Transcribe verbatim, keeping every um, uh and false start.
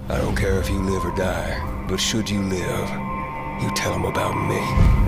I don't care if you live or die, but should you live, you tell them about me.